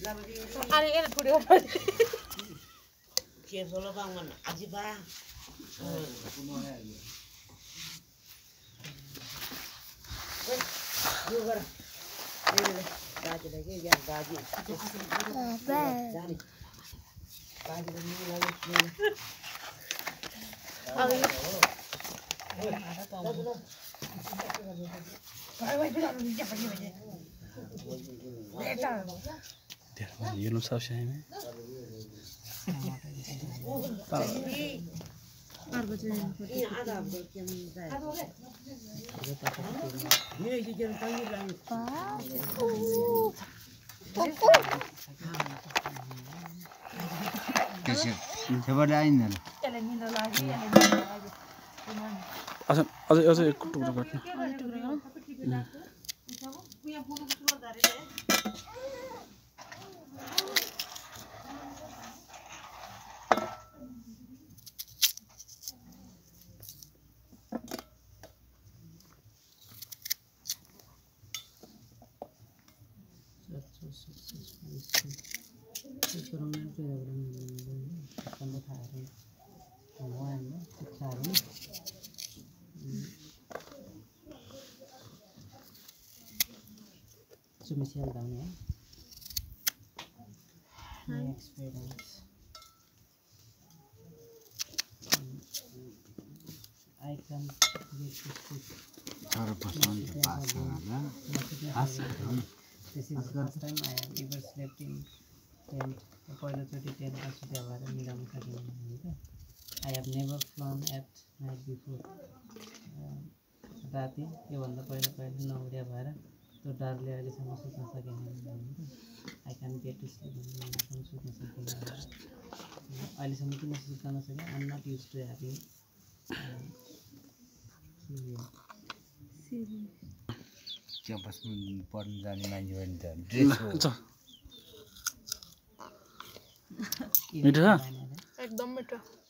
अरे ये थोड़ी और के बोलो बांगन आजी बा जुगर ले गाजी लगे या गाजी जानी गाजी नहीं लगे अभी ये लो सब शाही में कैसे खबर आई ना अच्छा अच्छा अच्छा एक टुकड़ा काटना Michelle down here. My experience. I can get this food. This is the first time I have ever slept in tent. I have never flown at night before. राति यो भन्दा पहिला नउड्या भएर तो डरले अहिलेसम्म सुत्न सकेन I can get to sleep अहिलेसम्म सुत्न सकेन अहिलेसम्म किन सुत्न नसकेँ I am not used to having क्याम्पसमा पढ्न जाने मान्छे पनि त ड्रेस मिठो छ एकदम मिठो